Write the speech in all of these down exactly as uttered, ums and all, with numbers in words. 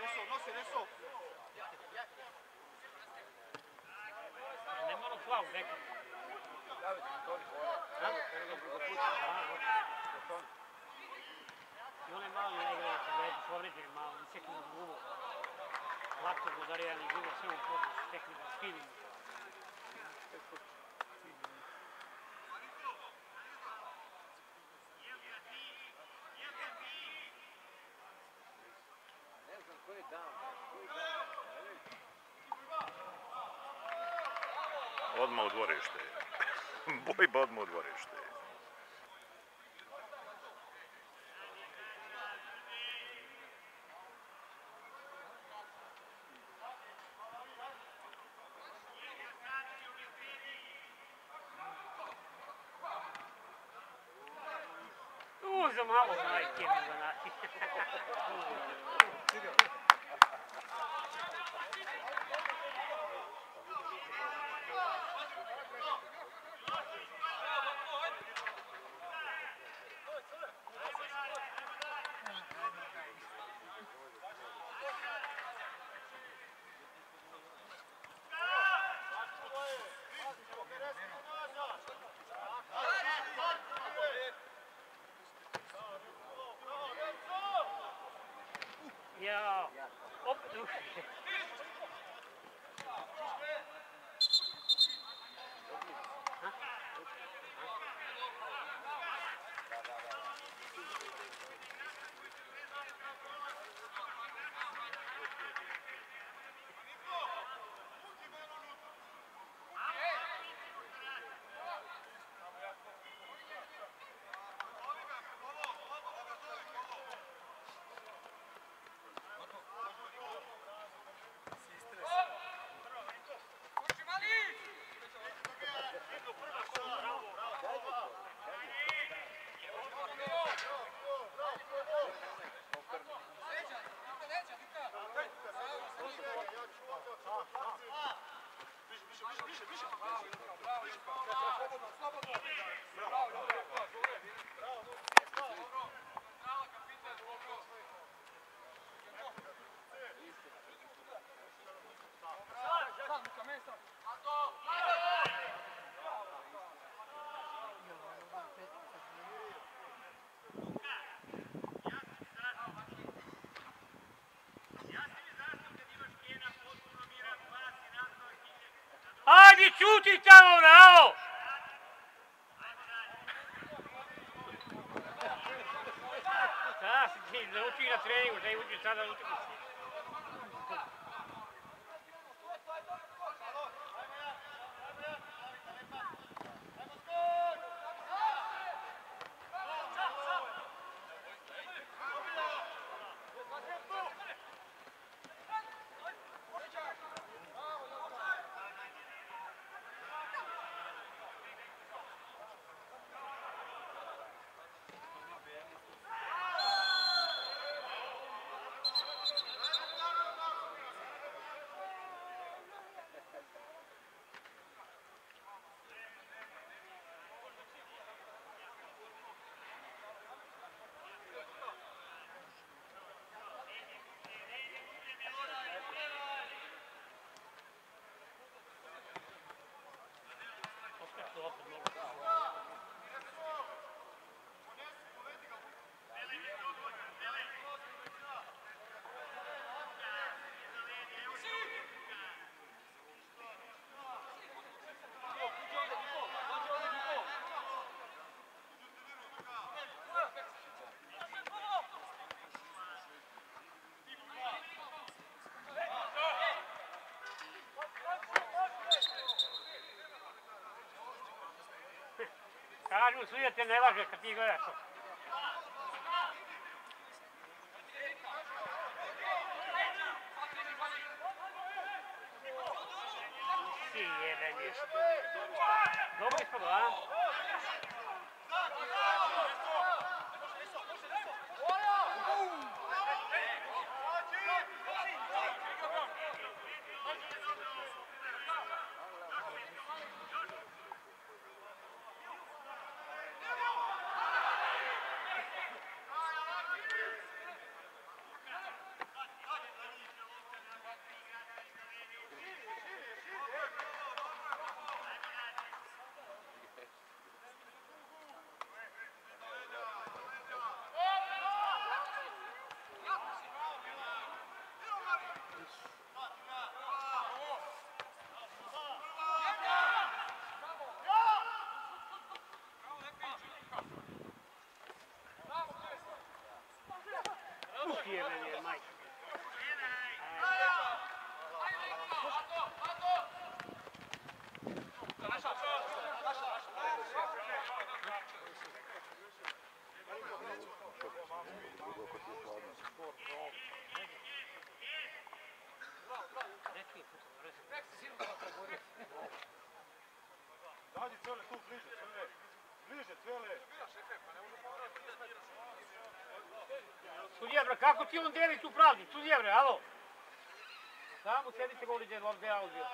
Nemalo slavu neka. I onaj mali ne igra sa veći povređeni malo, isekli na gumu. Lako go zarijani gumu, sve u podu, stekli ga skinim. Odmah u dvorište. Bojba odmah u dvorište. Uza malo majke mi za nati. Ja, op, doe. Ajde, čuti tamo, bravo! Da, se nauči na treningu, da je uđe sada utakmicu. Kažu, sudija te ne laže kad ti gledaš. Si jeben je. Dobri smo, a? Uf, jebem je, majke. Dađi Cvele tu bliže, Cvele. Bliže, Cvele. Sudija, bre, kako ti on deli tu pravdu? Sudija, bre, alo? Samo sedite govori gdje je ja odbio.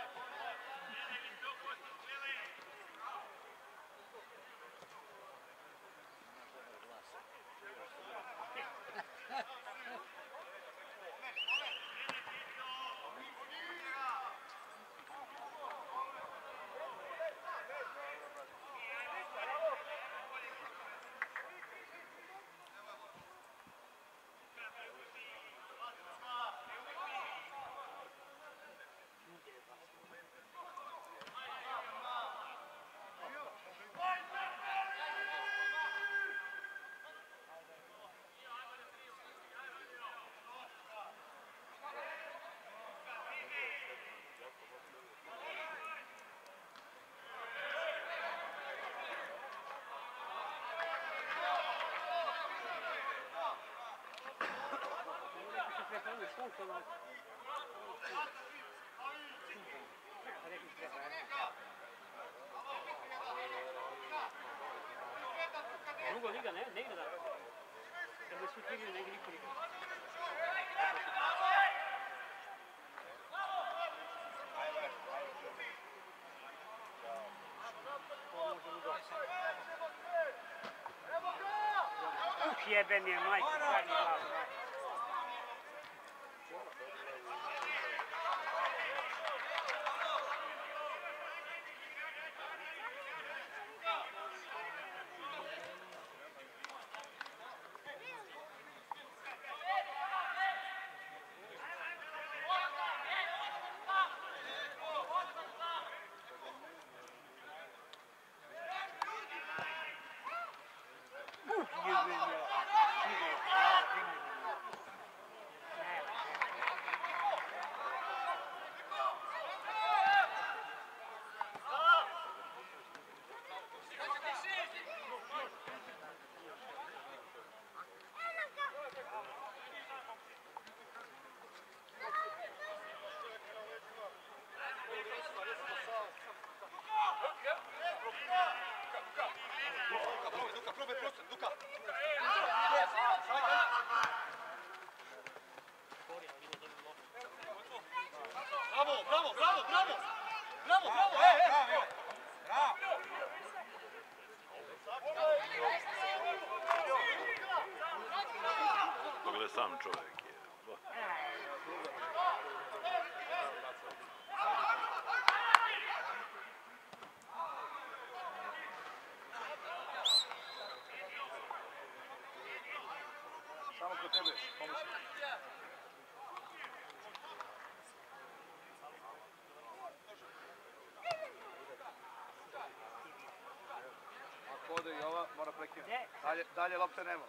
Drugo liga, ne, ne igra da. Kad ne su igrali, ne igra niko liga. Uf, jebem je, majko, stani glavu. Bravo, bravo, bravo, bravo! Bravo, bravo! E, e, bravo! Pogled sam čovjek je. Samo kod tebe, pomoći. Ako ode i ova, mora prekinuti. Dalje, dalje lopte nema.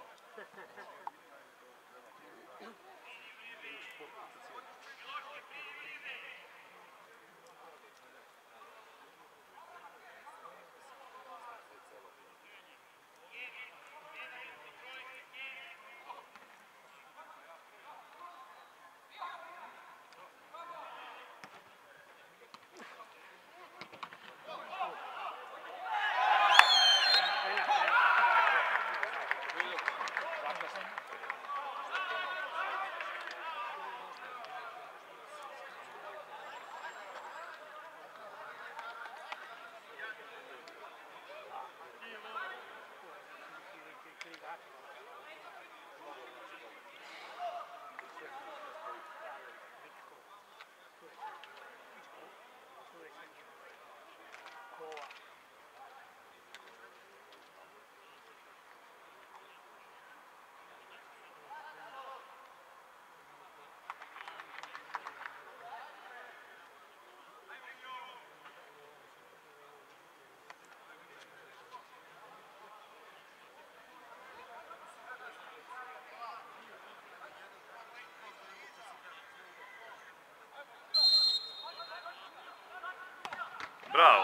Bravo.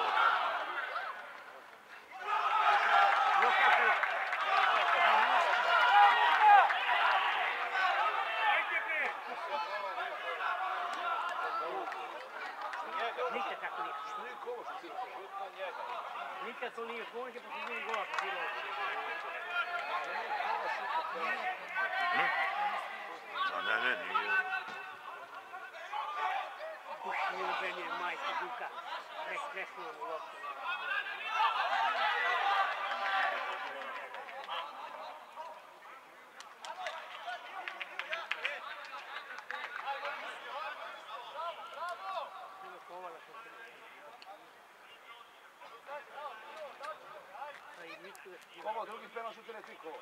Još kako. Nikad tako nije. Što nije kovo što ti šutno njega? Nikad to nije konđe, pa se nije gola pozirao. A ne, ne, nije. Uš nije uđenje majke Duka. Nek kresnuo mu loptu. Kovo, drugi penal šutira ti kovo.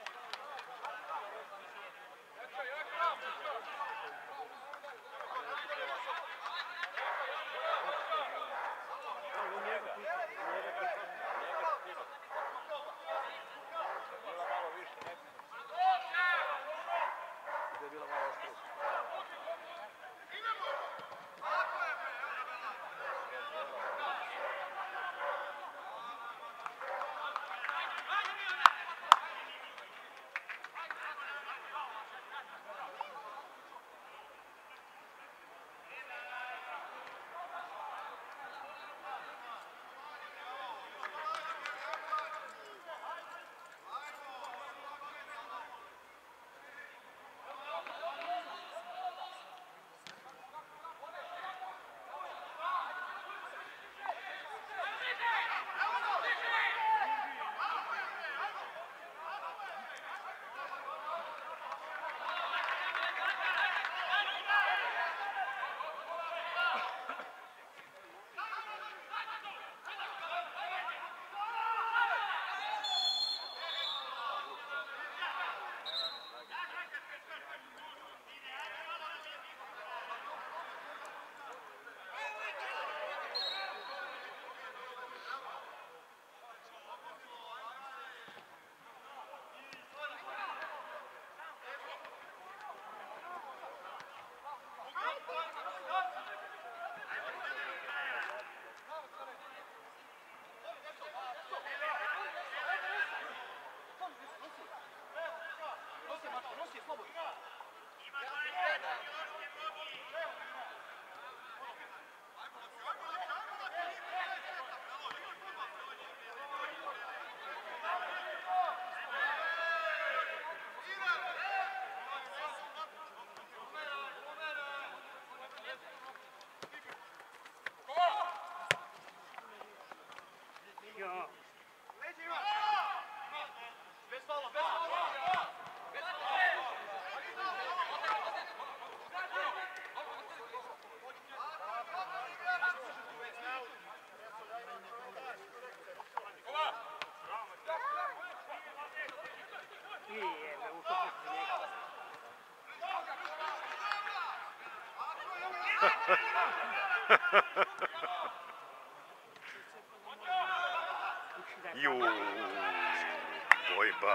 Gdje je bila malo oštro. Ju, bojba.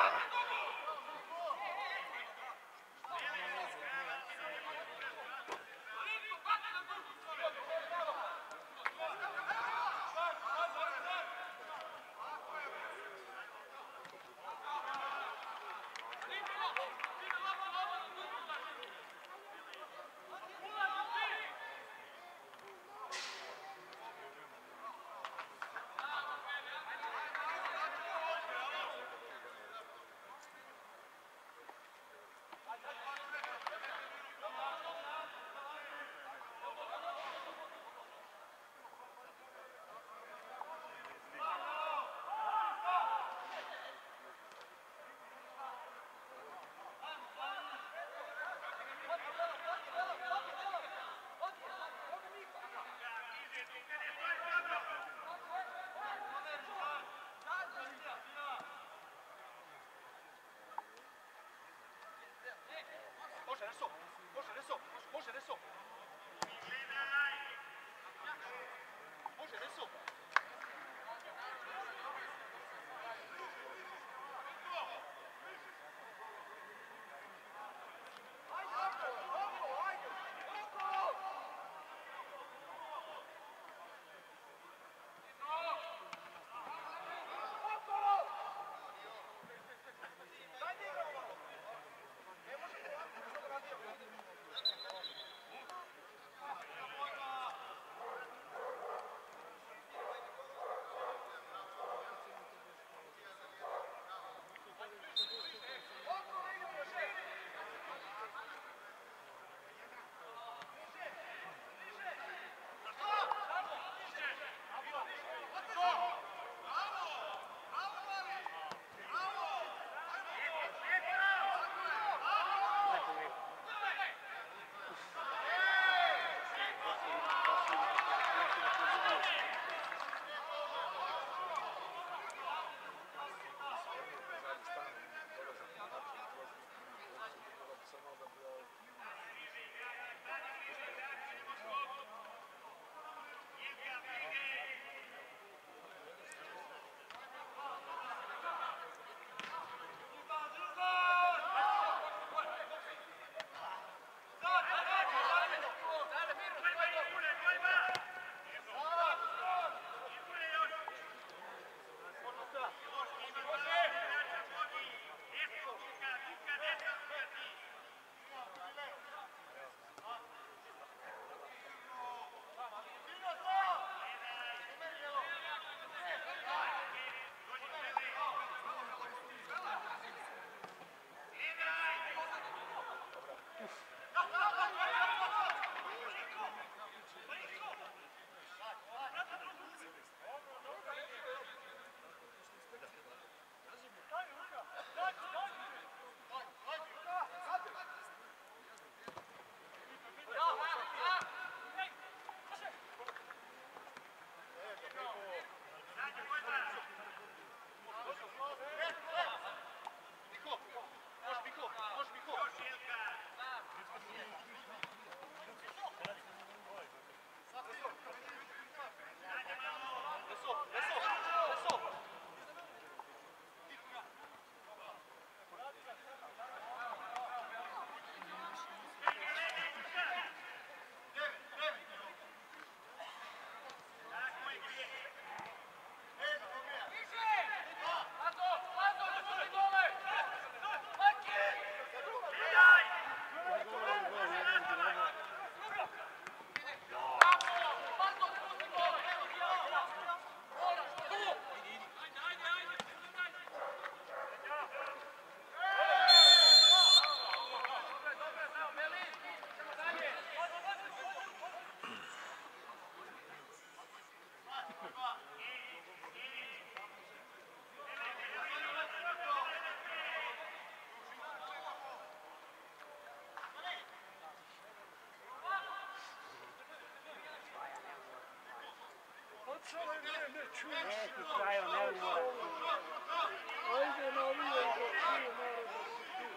pucale, ne, ne čuje. Neki Trajo, ne mora. Ajde navijaj da čuje, mora da se čuje.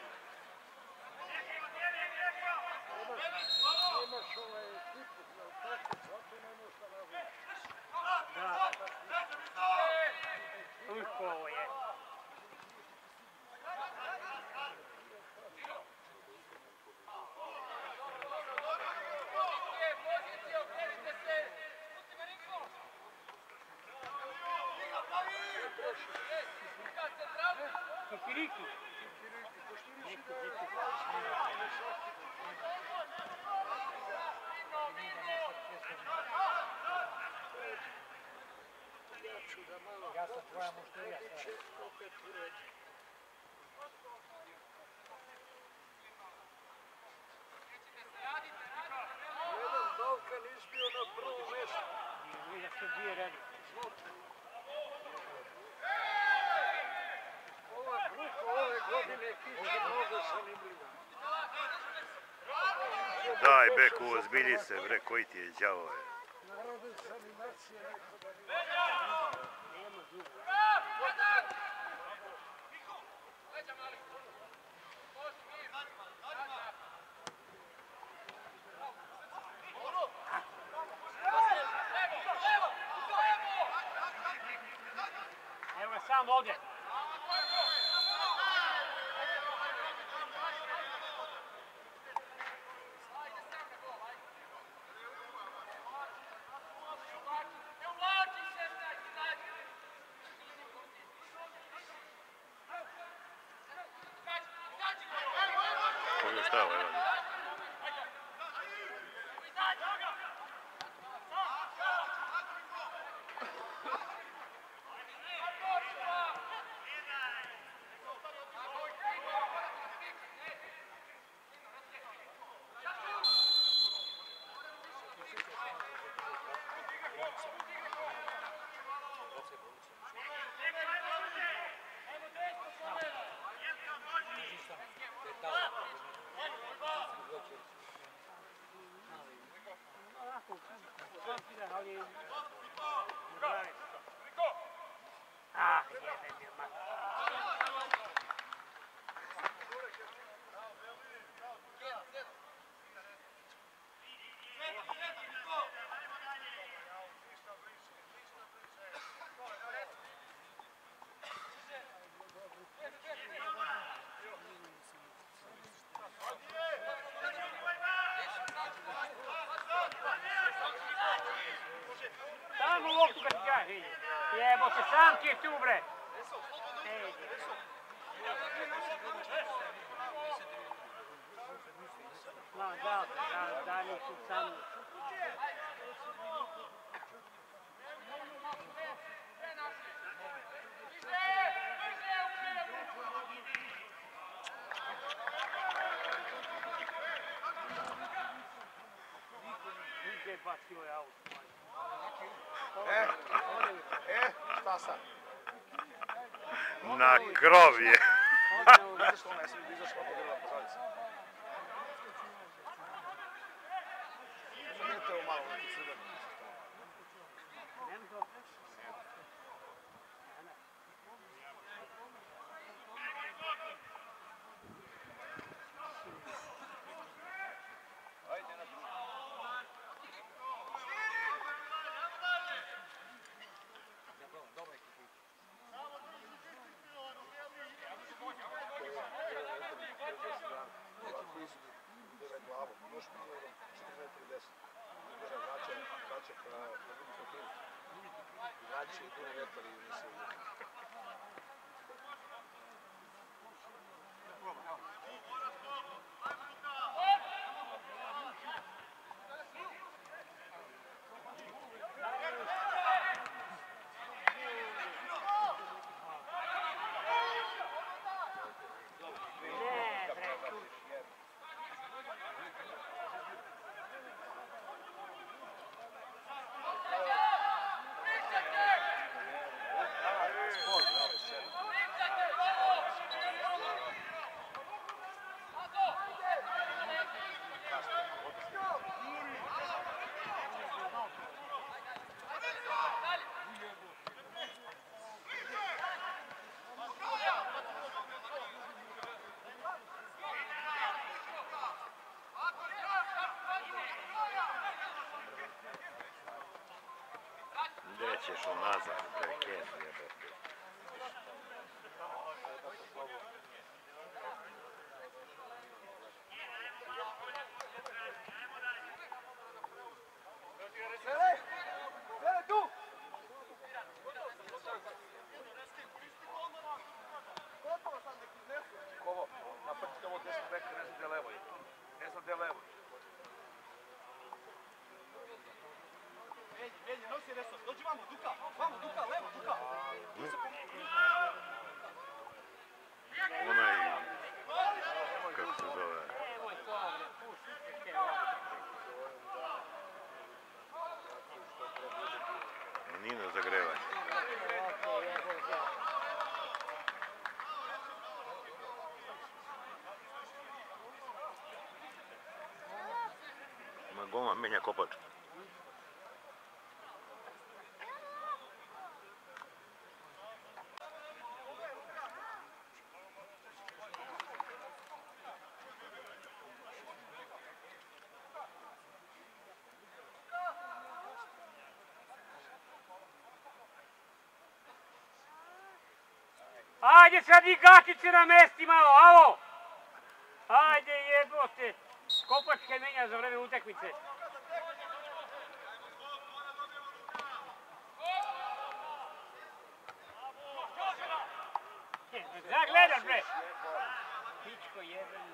Nemaš ovaj ekipu, jel tako? Zato ne možeš da navijaš. Da. Uško ovo je. Kikiriki. Neko, neko. Ja sam tvoja mušterija stara. Opet u redu. Jedan Balkan izbio na prvo mjesto. Vidio što dvije redi. Ova grupa ove godine biće mnogo zanimljiva. Daj, beku, ozbilji se, bre, koji ti je đavo je. Narode s animacije neko da nije. Nema zuba. Evo ga sam ovdje. Pogledaj, evo. Ali... Ah, jebe mi mater. Samo loptu kad ti kaže. Jebo se, sam ti je tu, bre. Ej, no, da, da, da, nisu sam. Gdje je bacio je aut? E, e, šta sad? Na krov je. Izašla ona, jesi izašla pogodila, pozvali se. Vidite ovo malo, neki crveni. Nem dobro. Ajde, na drugu. Udara glavom, još pogledam četrnaest deset. Udara vraća, vraća ka drugim protivu. Vraća i puno vetar i unese u ljubu. Nećeš unazad, bre, Ken, jebote. Sele! Sele tu! Kovo, naprčite ovo desno beka, ne znam gdje levo je. Ne znam gdje levo je. Menji, menji, nosi resor, dođi vamo, Duka, vamo, Duka, levo, Duka. Onaj, kako se zove? Nemoj to, bre, pušite te ovdje. Nije na zagrevanje. Ima golman menja kopačku. Ajde sad i gačice na mesti malo, alo! Ajde jebote! Kopačke menja za vreme utakmice. Da gledaš bre! Pičko jebeno.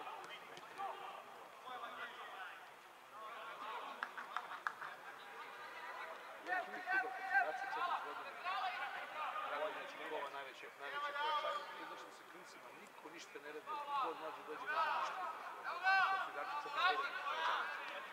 Njegova najveće, najveće pojačanje. To znači da se klincima niko ništa ne radi, god mlađe dođe na ništa. Dok je Dačića bez godina pojačanje.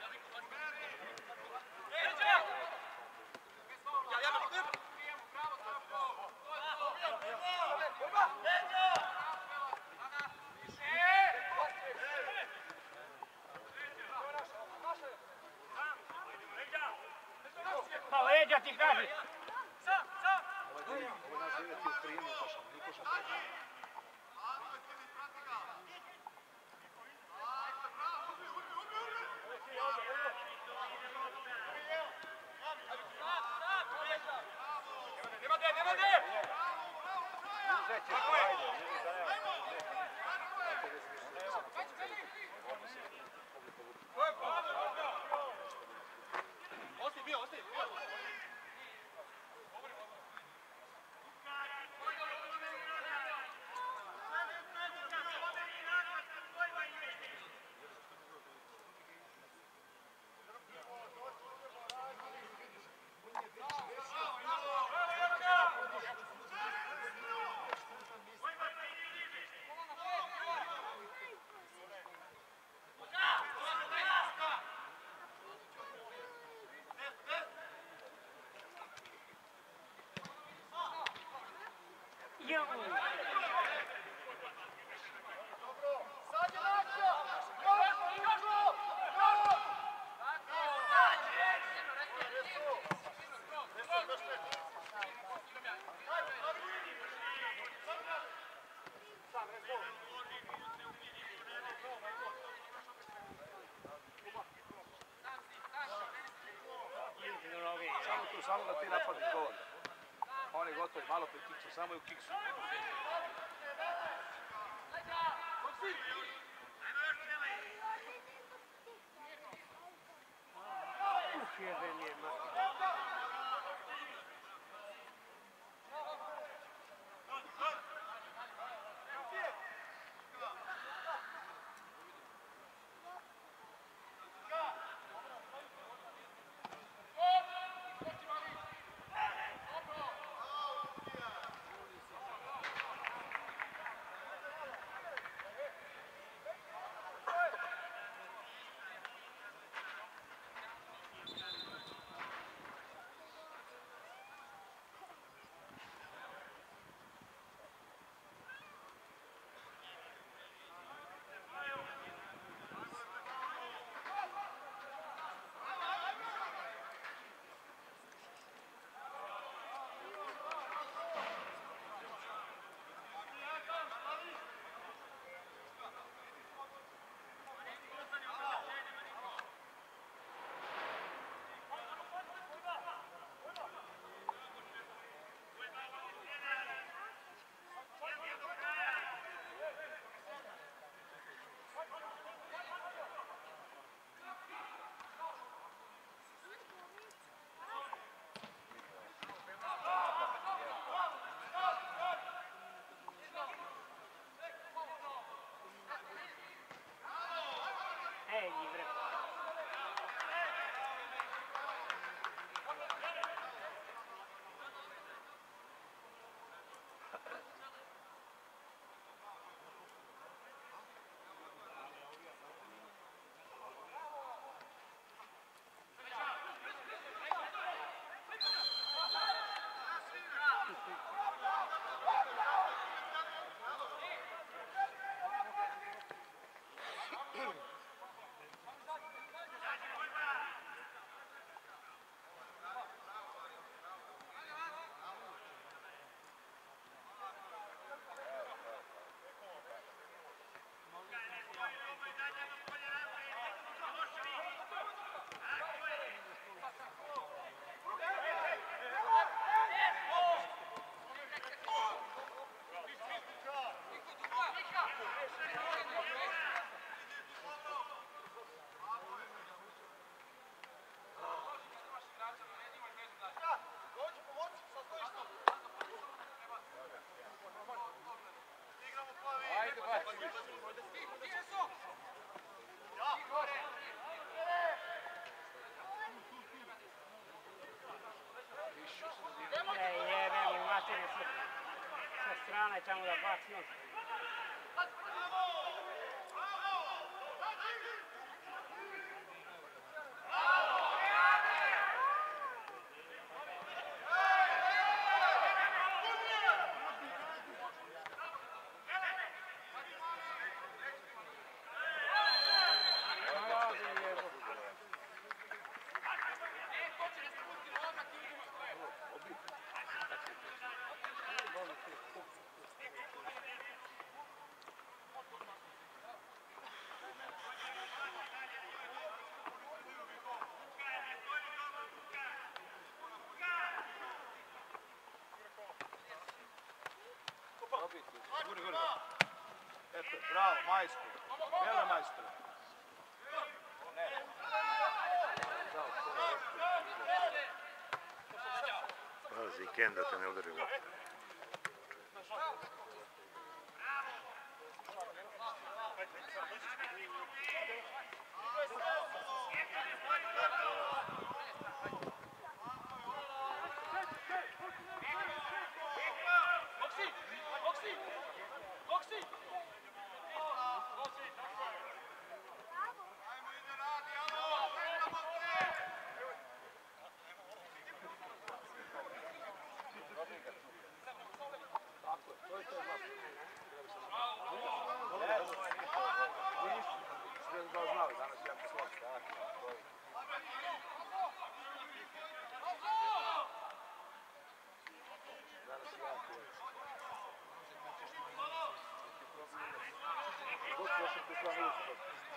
Pa leđa ti kaži! Ovo je naš deveti u prijemu košama, nije košam prijemu. Nema gdje, nema gdje! Ostaje bio, ostaje bio! Samo tu, samo da ti napadiš gol. On je gotov, malo pri kiksu, samo je u kiksu. Uf, jeben je, ma. Aj tamo da baci on. Guri, guri. Eto, bravo, majstor. Vele majstor. Ne. Pazi, Ken da te ne udari u loptu. Tako je, to je to glas. Sve da znali, danas je jako slabo. Danas je jako loš. Doći još tu stranu ulicu.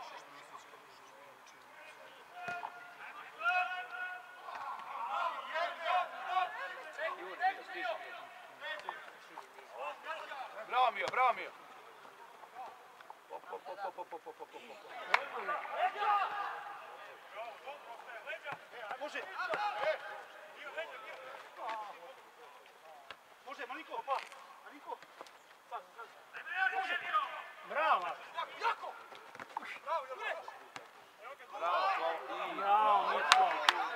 Bravo Mio, bravo Mio. Pop, pop, pop, pop, pop, pop, pop, pop. Može. Može, Malinko, pa. Malinko. Može. Bravo! Jako. Bravo, Jure. Bravo, Slav. Bravo, Mitko.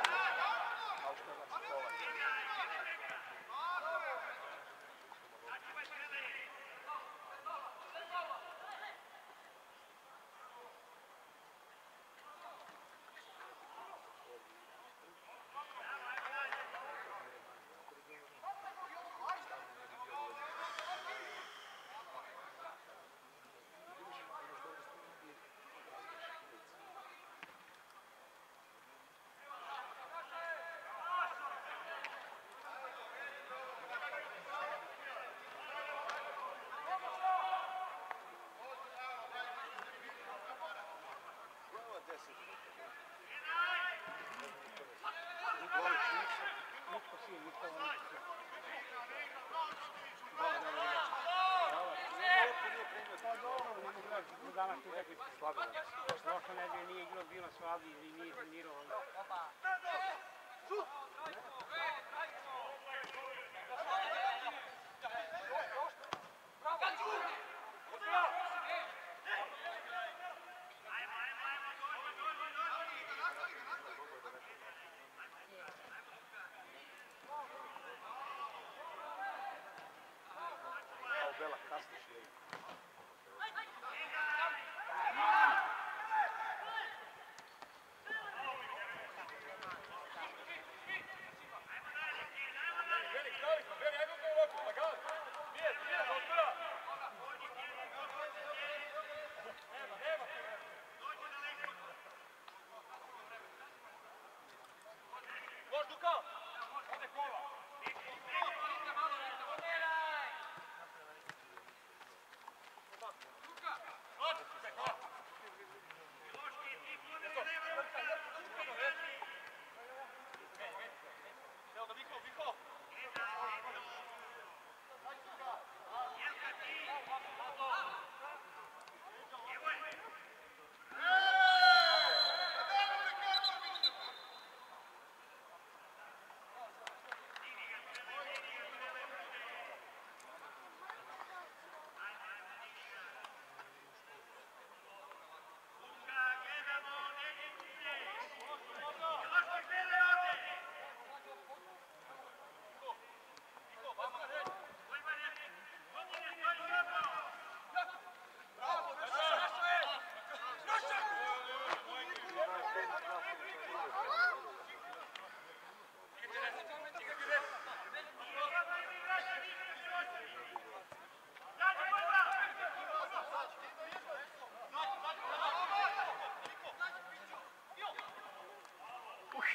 Mitko si, Mitko si. Pa dobro, ne mogu gledati, danas ti takvi slabi. Prošle nedelje nije igrao, bio na svadbi i nije trenirao onda. Bela, kasniš je.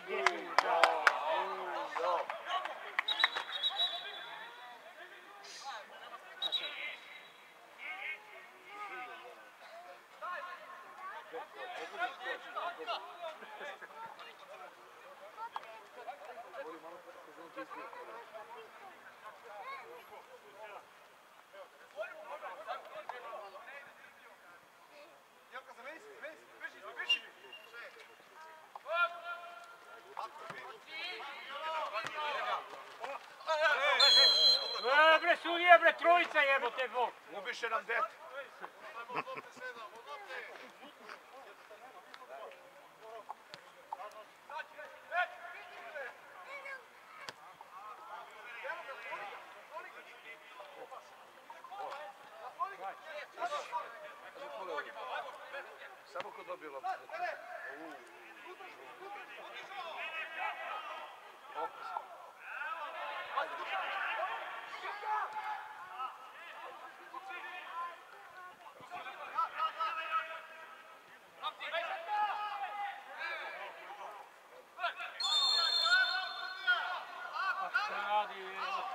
Gdje si mu dao? Jo. E, bre, sudija, bre, trojica jebote, Bog. Ubiše nam dete. Samo ko dobije loptu. Opasno. A šta radi, jebote?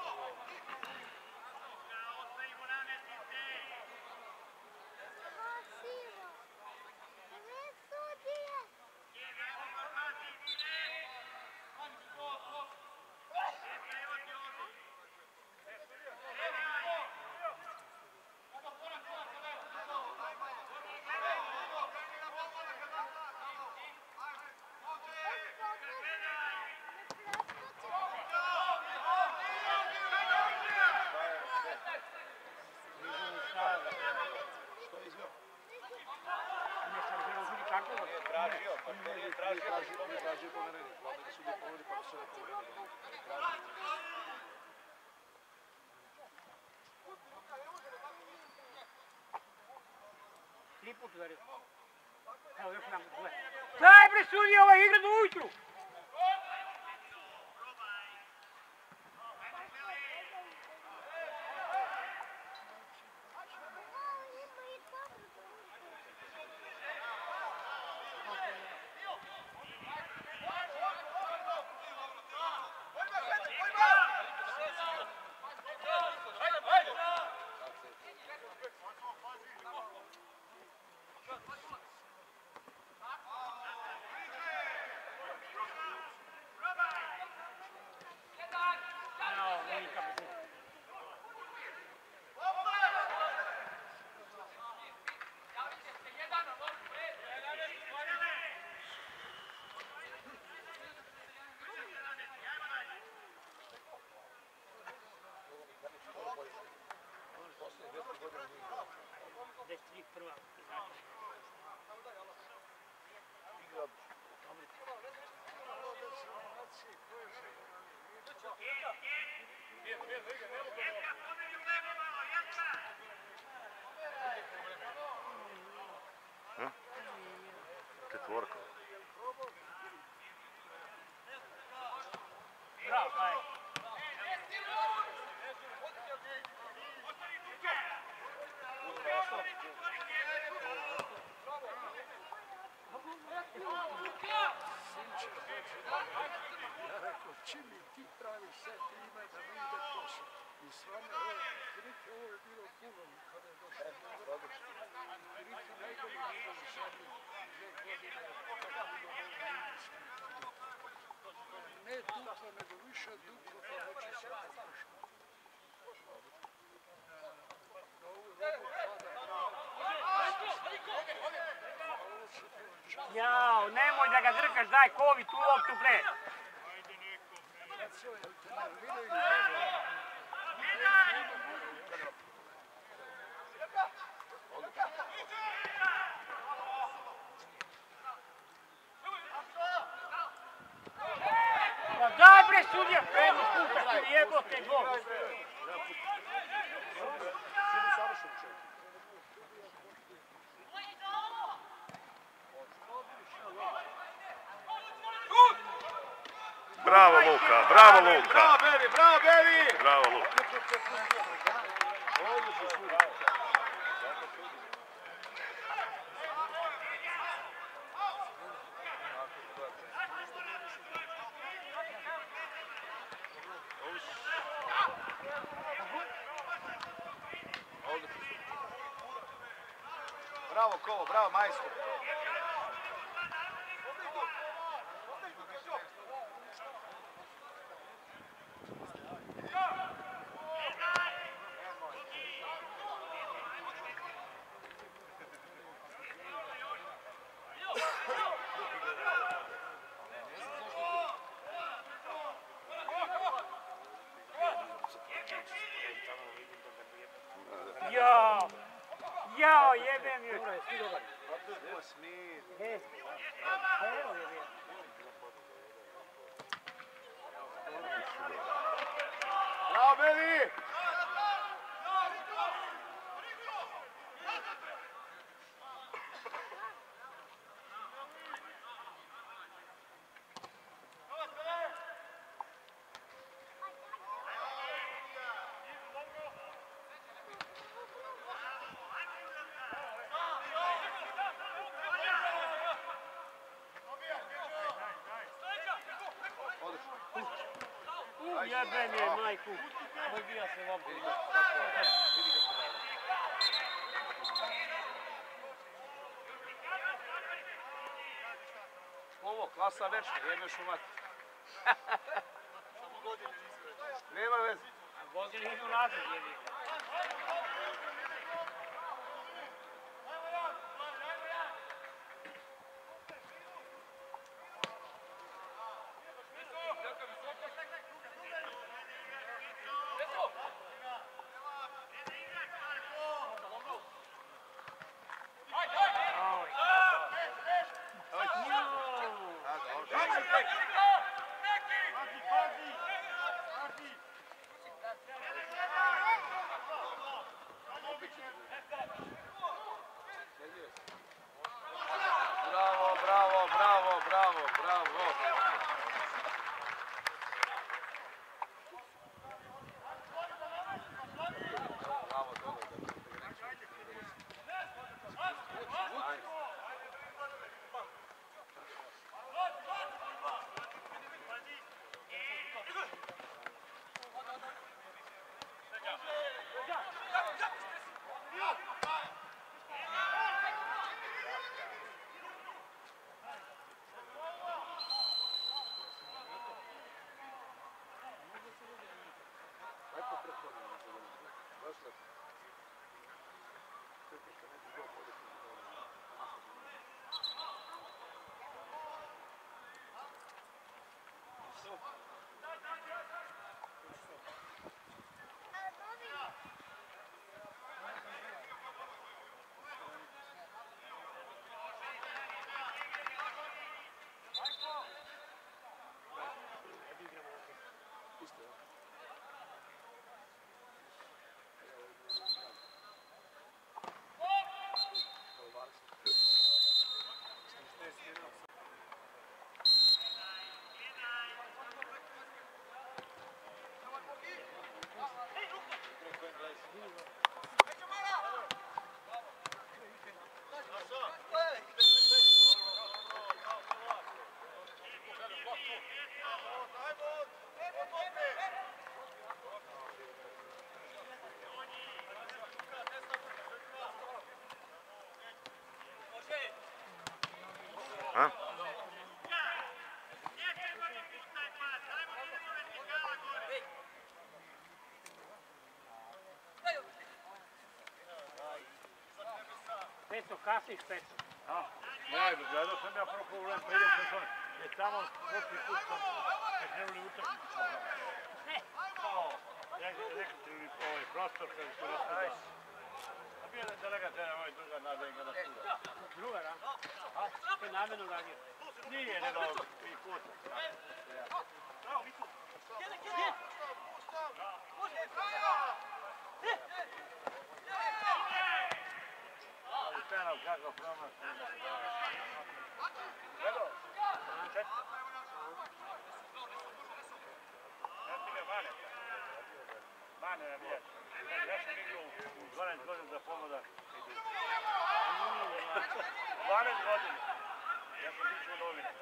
Što je izveo? Nešto je bilo žuri kartu? Tražio, pa to nije tražio. Nije tražio pomerenje. Hvala da su ljudi poveli pa da su ne pomerenje. Tri puta udario. Evo, još nam, gle. Daj bre, sudija, ova igra do ujutru! deset tri prva. Četvorka. Bravo, aj. Ja rekao, čim mi ti praviš sve time da mi ide posao. I stvarno, evo, Kriki, ovo je bilo puno kada je došao. Kriki najbolji igra za zadnje dve godine, kako bilo olimpijski. Ne duplo, nego više duplo, pa hoće se pokušati. Na ovu robu pada. Jao, nemoj da ga drkaš, daj Kovi tu loptu pre. Pa daj bre sudija, predno skukaš, jebote Bog. Bravo Luka, bravo Luka. Bravo Beli, bravo Beli! Bravo Luka. Bravo Kovo, bravo majstor. Jao! Jao, jebem ju! Nema smir. E, pa evo je bio. Bravo, Beli! Jebem je, majku. Odbija se lopta. Vidi kako radi. Ovo, klasa večna, jebeš u mat. Nema veze. Godine idu nazad, jebi. Bravo, bravo, bravo, bravo, bravo. Bravo, dole, da A? Peto, kasniš Peto. A, ne, gledao sam ja prvo problem prijedom sezone. Jer tamo prošli put sam kad krenuli utakmicu. Kao, rekli ovaj prostor kad su rekli da... A bio je delegat jedan ovaj druga nadenga na suda. Druga, da? A, to je namjerno radio. Nije, nego i puta. Ali penal kakav promašaj. Gledao? Četiri. Jesi ga Vane? Vane na bijač. Ja sam igrao u dvanaest godina za pomodaš. dvanaest godina. Ja sam išao u novine.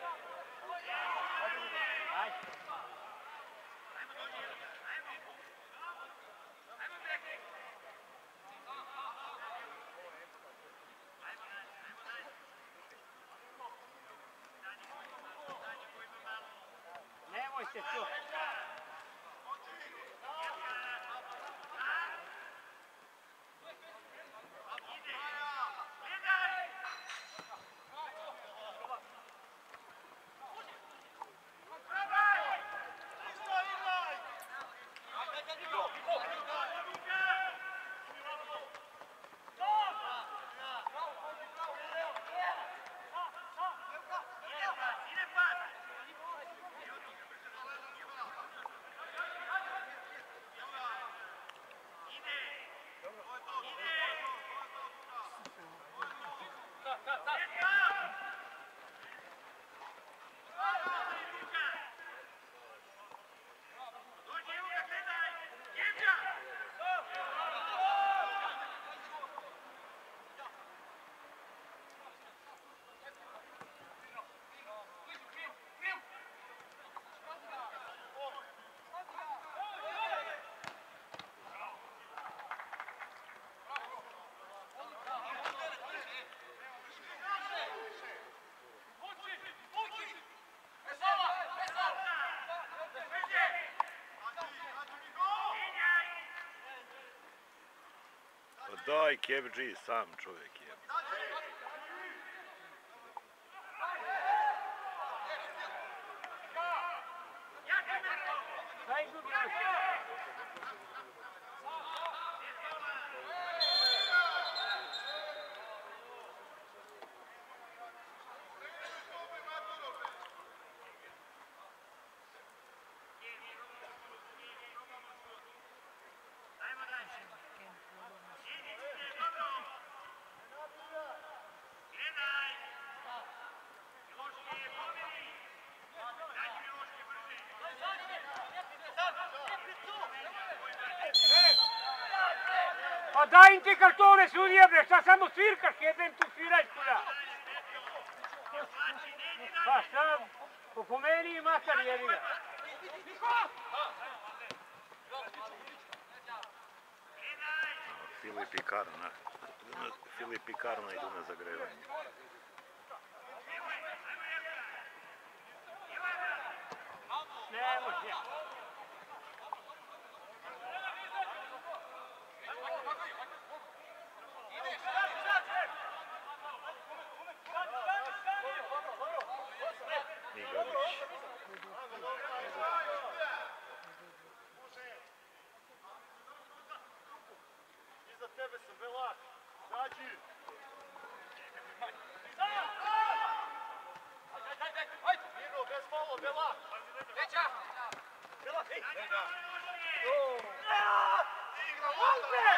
Ajde. Vidite to. Daj Kebđi, sam čovjek je. Pa daj im ti kartone sudije bre, šta samo svirkaš, jedem tu sviraj kuda. Pa šta, po meni i makar jediga. Filip i Karna. Filip i Karna idu na zagrevanje. Ne može. Migalić. Iza tebe sam, Belak. Zađi. Miro, bez malo, Belak. Veća. Belak, ej. Igra, Volpe!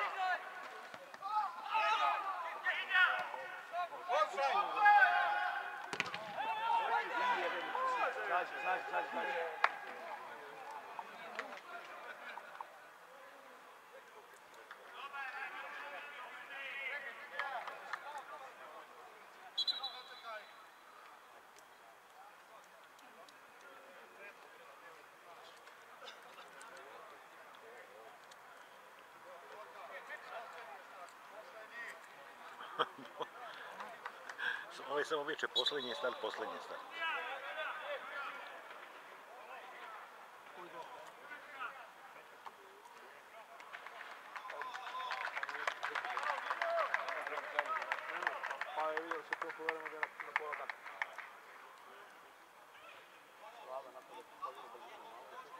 Zađi, zađi, zađi, zađi. Ovaj samo viče posljednji start, posljednji start. Pa je vidio se to povedemo da je na pola tako. Slava napada pokazuje brzinu.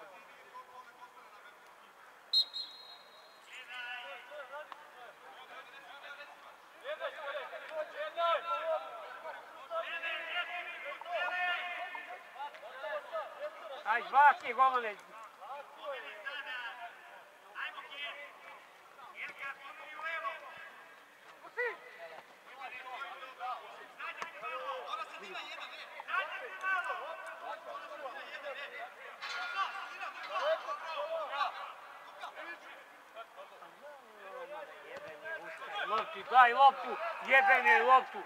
Aj, svaki golane. Lopti, daj loptu, jedan je loptu.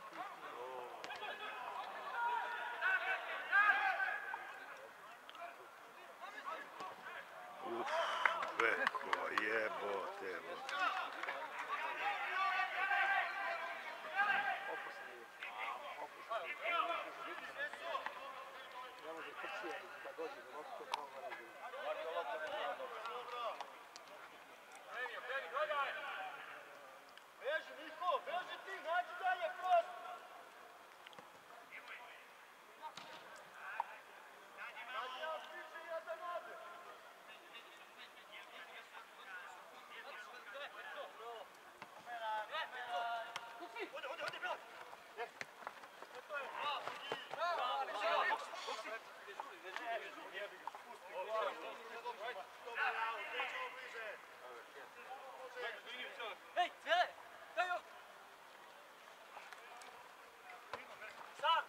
Uf, Beko, jebote. Opasan je. Opasan je. Ne može Krčija da dođe do loptu, mnogo razumije. Beži, Niko, beži ti, nađi dalje, prosto! Nađi ja stiže jedan ode! Ode, ode, ode, Bela! Hej, Cvele! Daj još! Sad!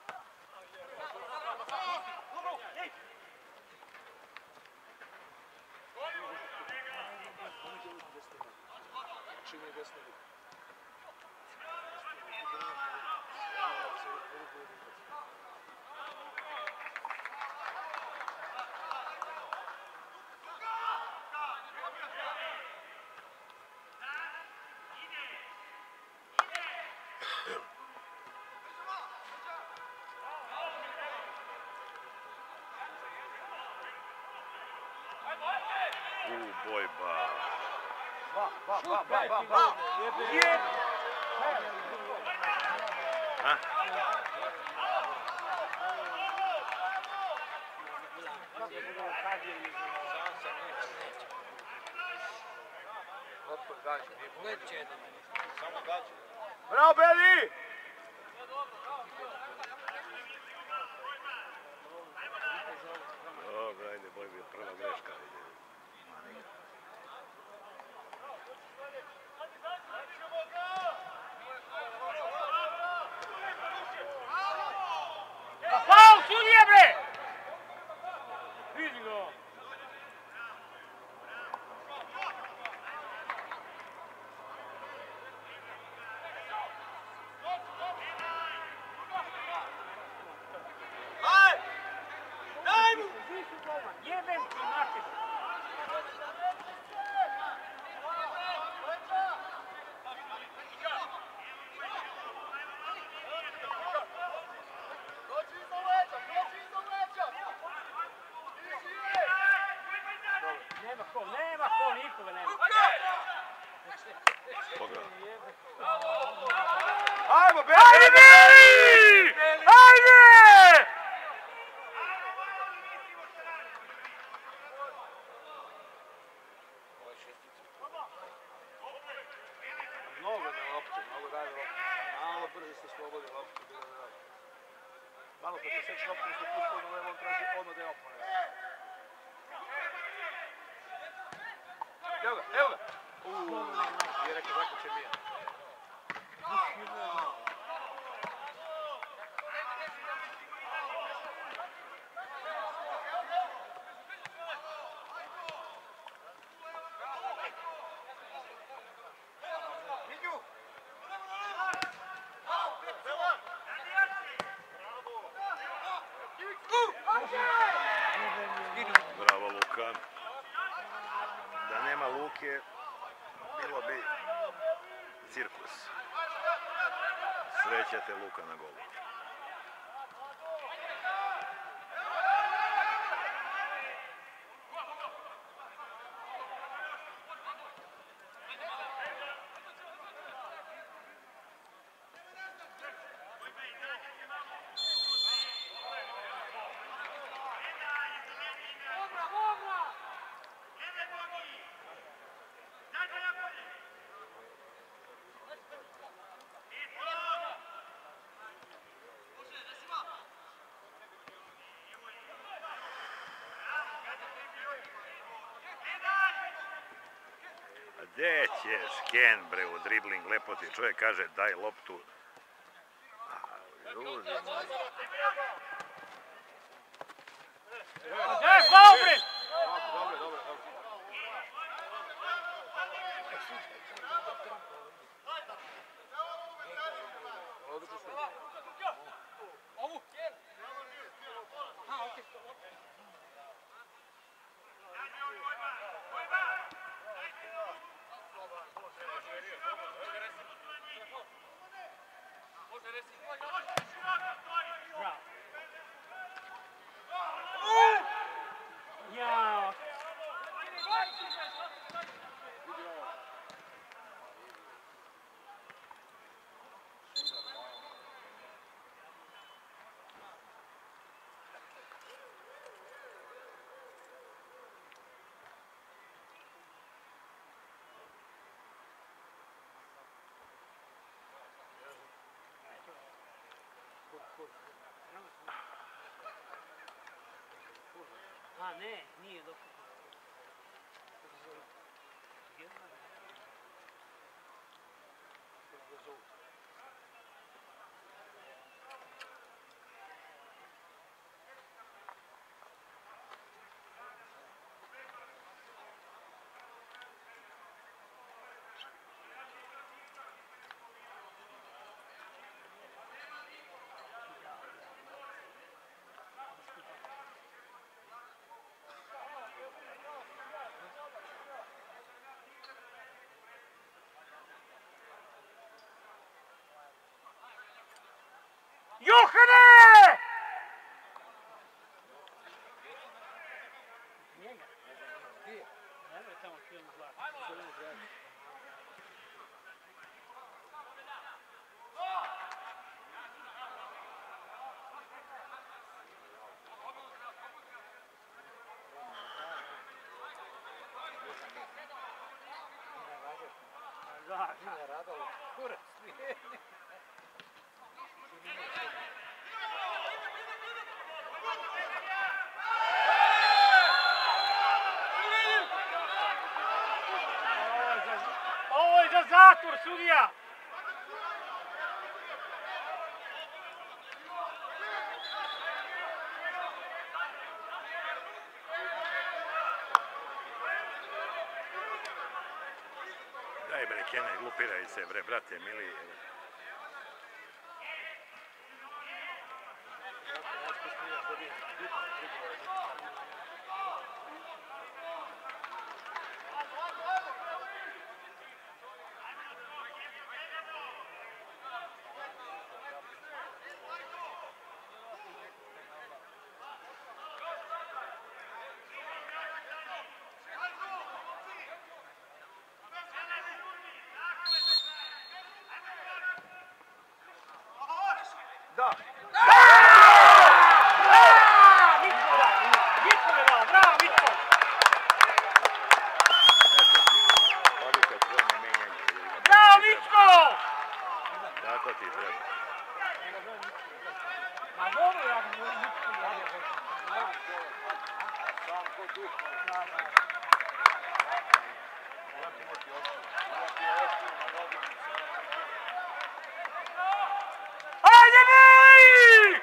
Dobro, hej! Čim je desno ruku. U, bojba. Ba, ba, ba, ba, ba, ba. Jeb! Ha? Otpor gađa, nije Neće. samo gađa. Bravo, Beli! Dobro, ajde, bojbi, prva greška, ajde. Faul, sudija bre! Vidi go! Aj! Daj mu! Jebem ti mater! Dođi iza leđa, dođi iza leđa! Nema ko, nema ko, nikoga nema. Pogleda. Ajmo, Beli! Ajde, Beli! Ajde! Mnogo na loptu, mnogo daje loptu. Malo brže se slobodi loptu. Malo kad se seći loptu, se pustili na levo, on traži odmah da je opone. Evo ga, evo ga! Uuu, je rekao kako će Mija. Bravo, Luka. Da nema Luke, bilo bi cirkus. Srećete Luka na golu. Gdje ćeš, Ken, bre, u dribling, lepo ti čovjek kaže daj loptu. A, ljudi moji. Gdje je faul bre? Dobro, dobro, dobro. odlično što je. Ovu! Aha, okej. Jao! A ne, nije došlo. Johane! Njega. Gdje? Evo je tamo film zlak. Zeleni grad. Da, Nije radalo. Kurac, nije. ovo je za zatvor, sudija! Daj bre, Kene, glupiraj se bre, brate, mili. Da. Mitko je dao, bravo Mitko! Odite tvoje ne menjanje. Bravo Mitko! Tako ti treba. Ma dobro, ja bi moj Mitko je. Sam ko duh. Ajde bej!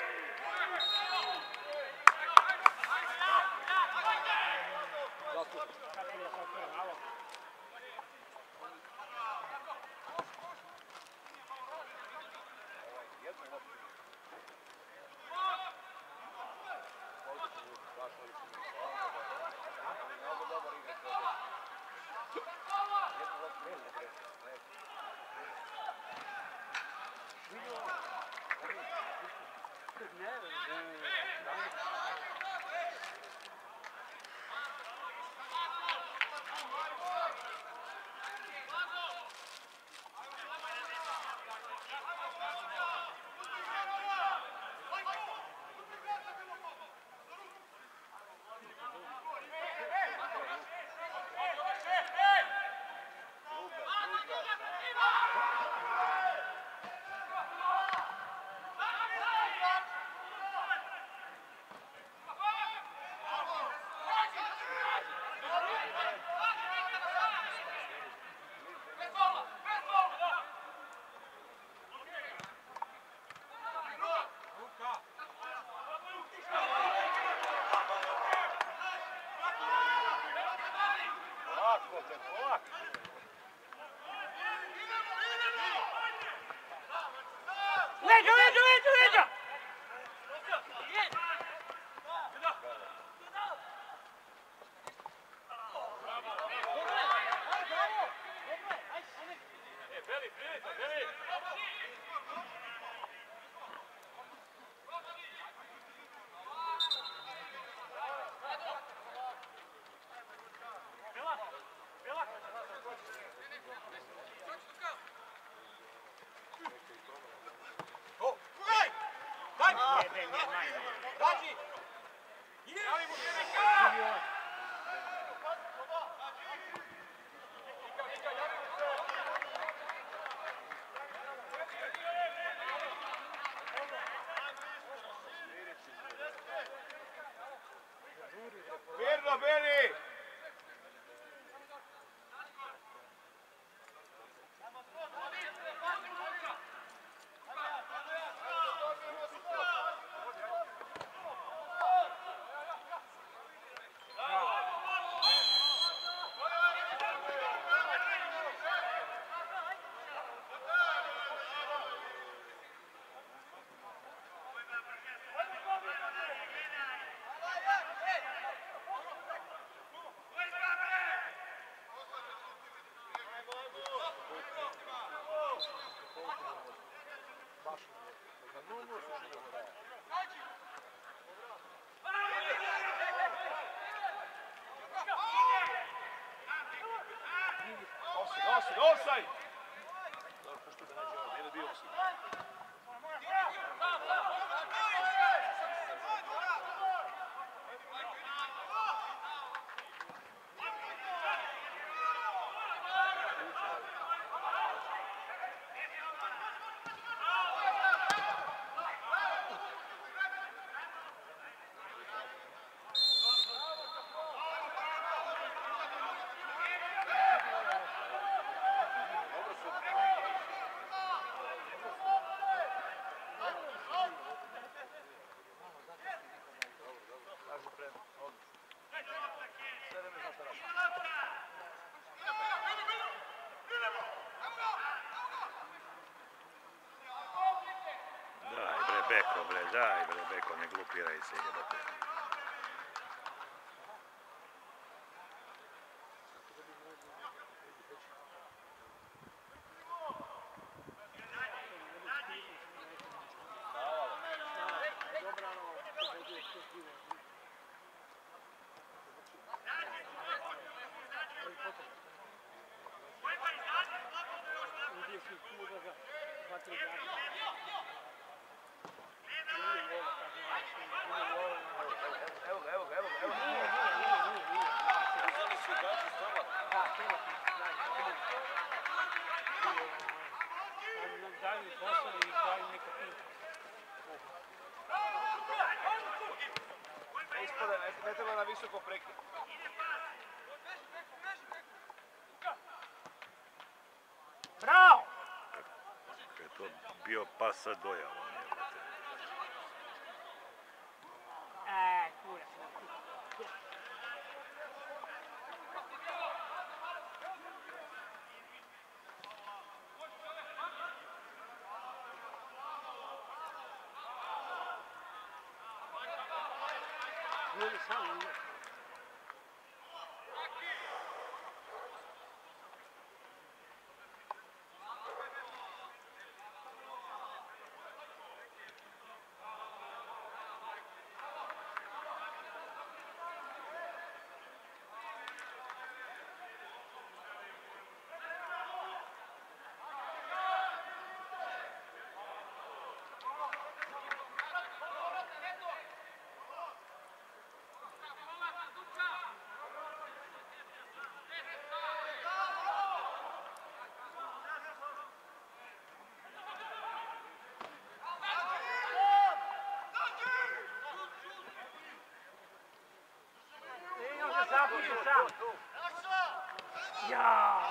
Leđa, leđa, leđa, leđa! Mirno, Beri! Offside, offside! Dobro, pošto da nađe ovo, nije bio offside. Daj bre Beko bre, daj bre Beko, ne glupiraj se jebote. Evo ga, evo ga, evo ga, evo ga. Daju posao i daju neka pinka. Ispada, ne, ne treba na visoko prekid. Bravo! Je to bio pas sa dojavom jebote. E, kurac. Nije samo nije. Zapudi sam. Jao.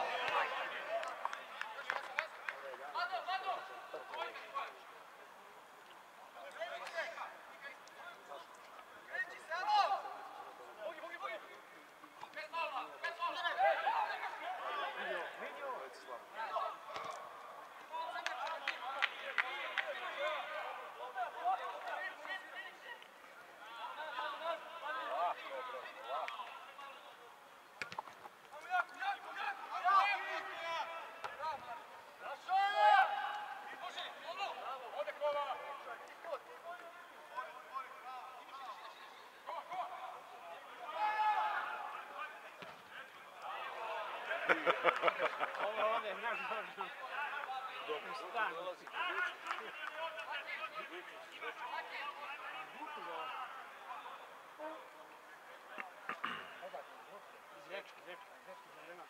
Ovo ovdje, znaš, dođu. Dobro, Stan. dolazi kod Vuku ga ovo. Iz Rečke, Rečke, Rečke za vremena.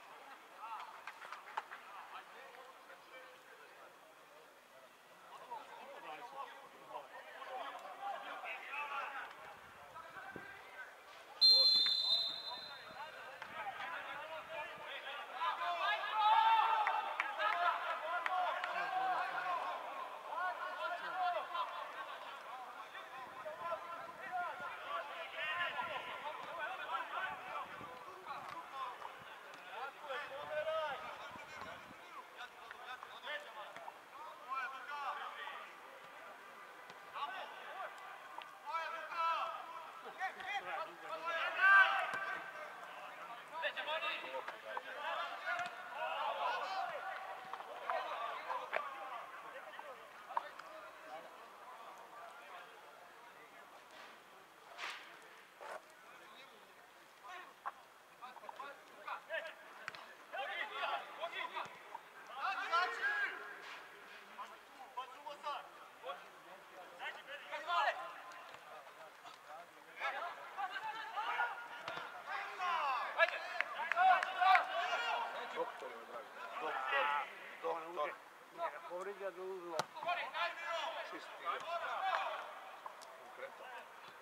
doktor, dragi. Doktor. Doktor. Povređa do uzlo. Čisti igrač. Konkretan.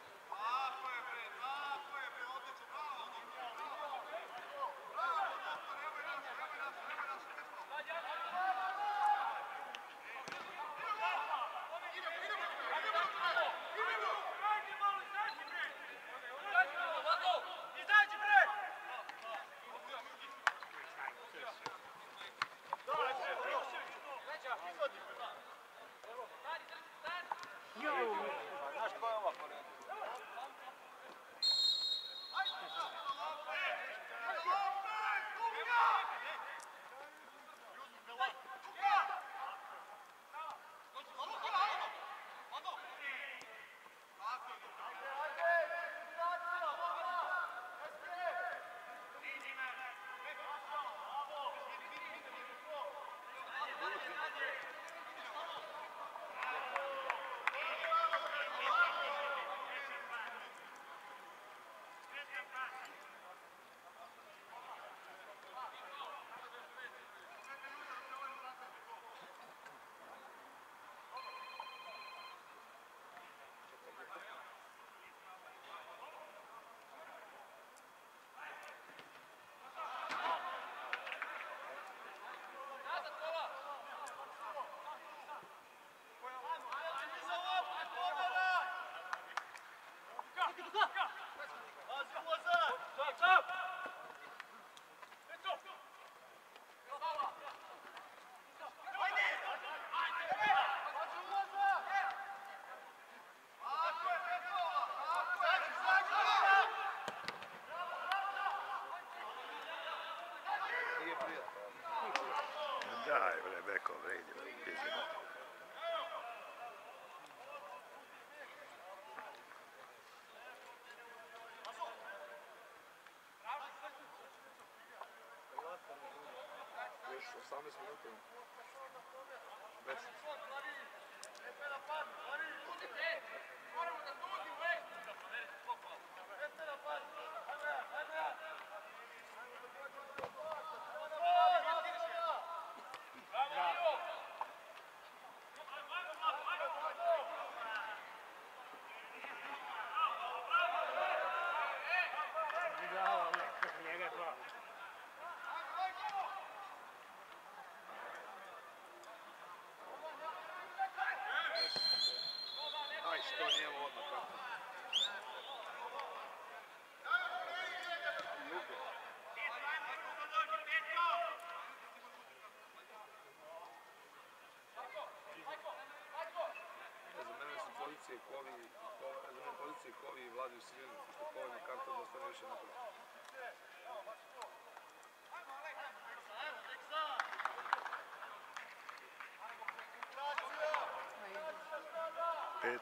Znaš ko je ova pored? Nije prijatno. Daj, bre, Beko, vredi, bre, pizimo. Još osamnaest minuta. deset. Njega je pravo. Aj, što njemu odmah kako. Ljubo. Za mene su policije kovi, za mene policije kovi i vladaju sirenu, što kovima karta da ostane više napravo. Pet.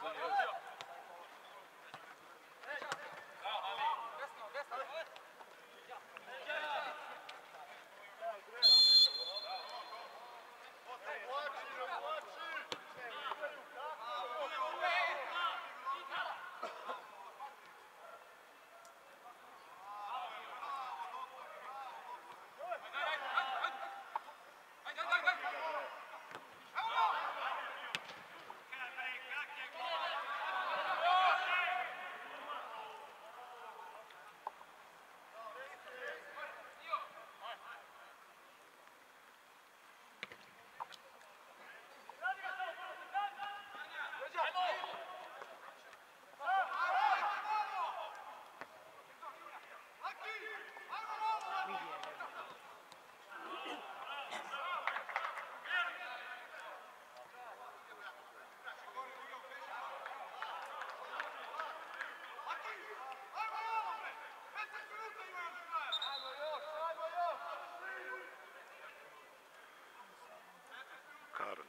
Karn.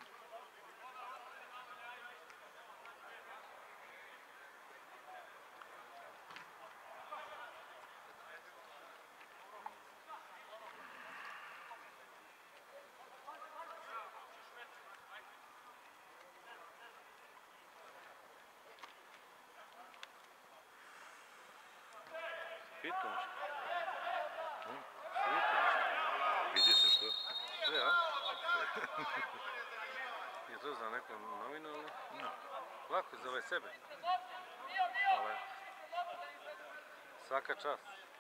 Pitam što? Hm? Pitam što? Vidi se što? Sve, a? Je to za neku novinu ili? No. Lako zove sebe. Ali... Svaka čast.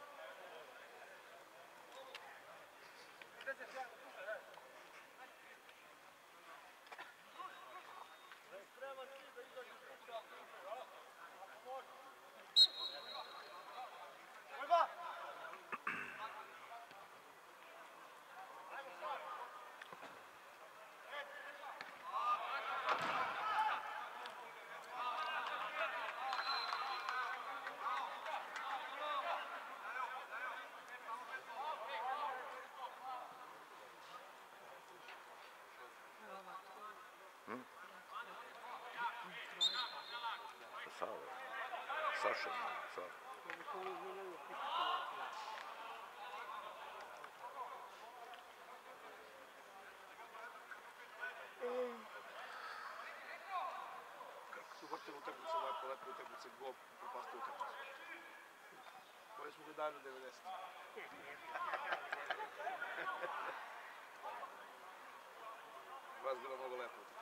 Sava. Saša. Sava. Kako su vrtili utakmice, ovako lepe utakmice, gol, propasti utakmice. Koje smo ga dali u devedeset. Vas bila mnogo lepa utakmica.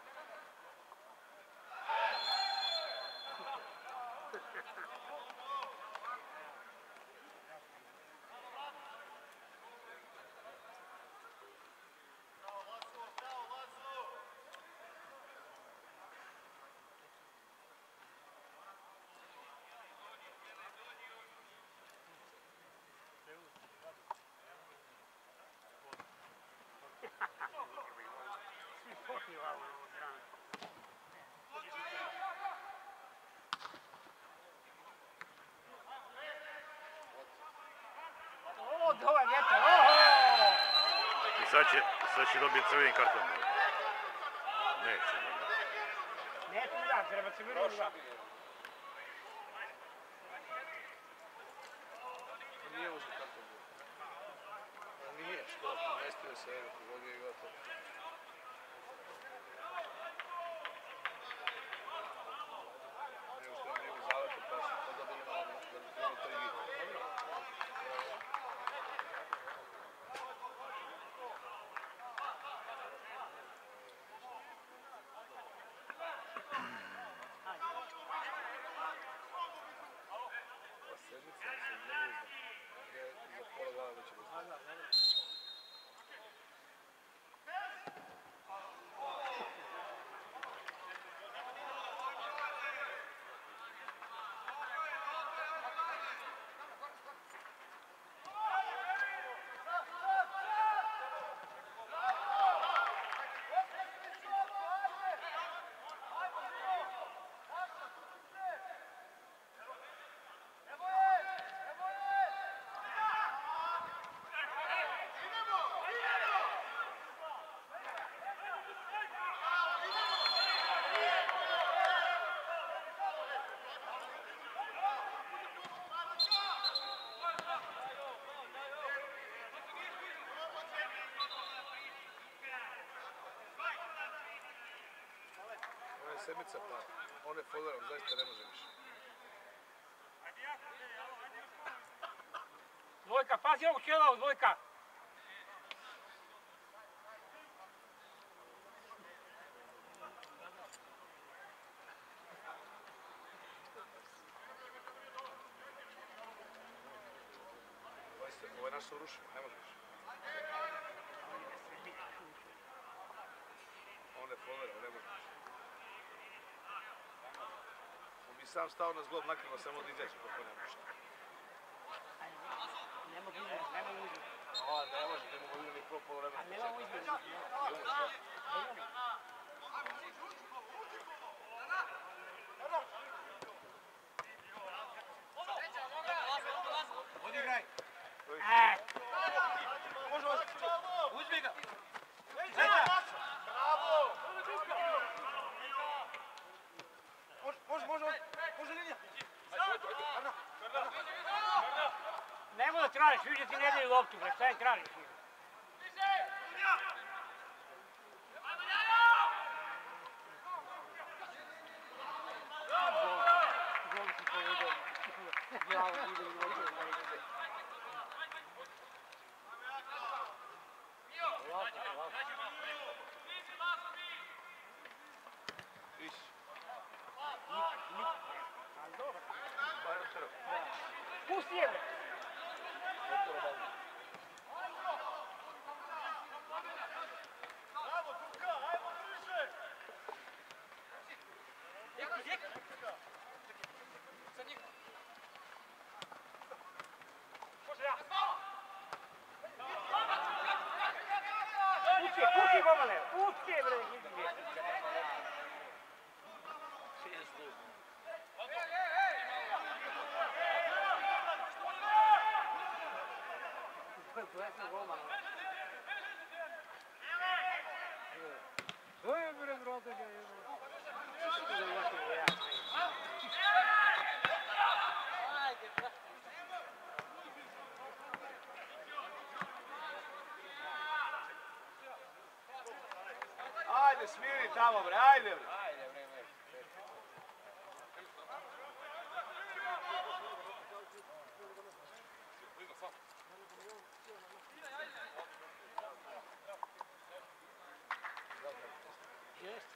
O, dole vjetar, oho! I sad će, sad će dobiti crveni karton. Neće. Neće mi da, treba se miriti da. Nije uzeo karton. Nije, što? Mestio se, evo, pogodio i gotovo. Nije uspio, nije u zaletu, pa su to dobili malo da bi imali trgi. Pa sedmica se ne uzda. sedmica, pa one folderom zaista ne može više. Dvojka, pazi ovog Ćelao, dvojka. Ovo je naš se urušio, ne može više. On je folderom, ne može više. On bi sam stao na zglob nakrilo samo da izađe kako ne može. Ne mogu izgledati, ne mogu izgledati. A, ne može, ne mogu vidjeti prvo polovremena. A ne mogu izgledati. Odigraj. E, Može vas. Uzmi ga. Bravo! Može, može, može. Može linija. nemoj da tražiš, vidiš da ti ne daju loptu, bre, šta je tražiš? Gol si povedao. Glavo ide i loptu. Lako, lako. Viš. Ali dobro. Bajno crv. Pusti je, bre. Pusti je, pusti je, Gomale, pusti je, bre. Oj, bre, brate, ga je. Ajde, smiri tamo, bre, ajde, bre. Jeste.